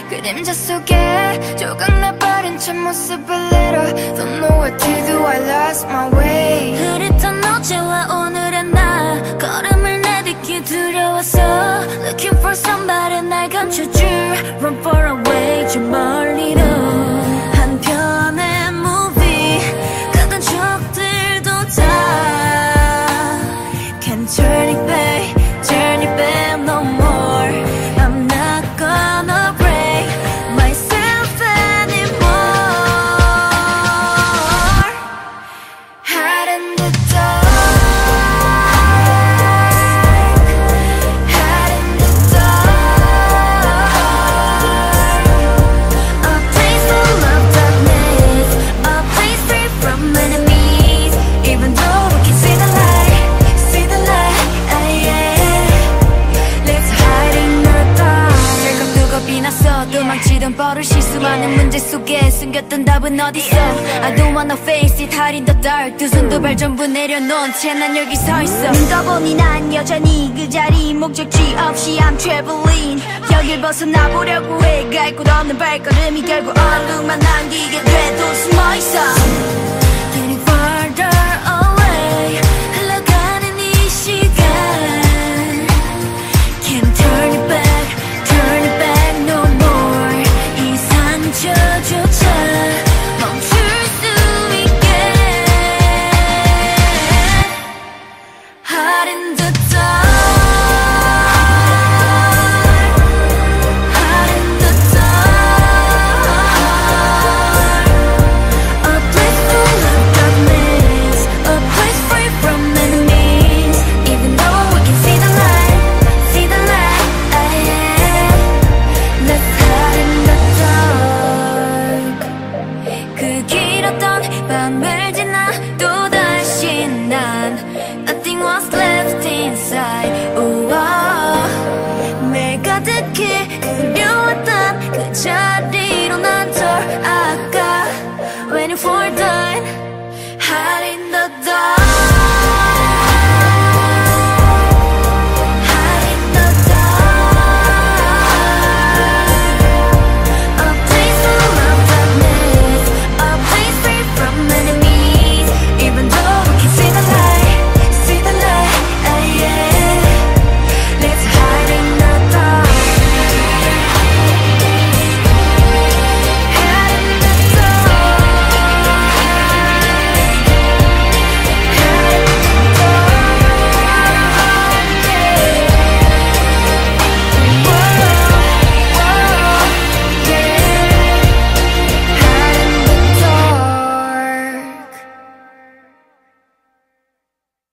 그림자 속에 조각나버린 첫 모습을 잃어 Don't know what to do, I lost my way 흐릿한 어제와 오늘의 나 걸음을 내딛기 두려워서 Looking for somebody 날 감춰줄 Run far away 저 멀리로 한 편의 movie 가던 적들도 다 Can't turn it back, turn it back no more I'm not gonna break myself anymore Hide in the dark Hide in the dark A place full of darkness A place free from enemies Even though we can see the light, yeah Let's hide in the dark 덜컥 겁이 났어 도망치던 버릇이 수많은 문제 속에 숨겼던 답은 어딨어 I don't wanna face it, hide in the dark 두 손 두 발 전부 내려놓은 채 난 여기 서 있어 눈 떠보니 난 여전히 그 자리 목적지 없이 I'm traveling 여길 벗어나보려고 해 갈 곳 없는 발걸음이 결국 얼룩만 남기게 돼도 숨어있어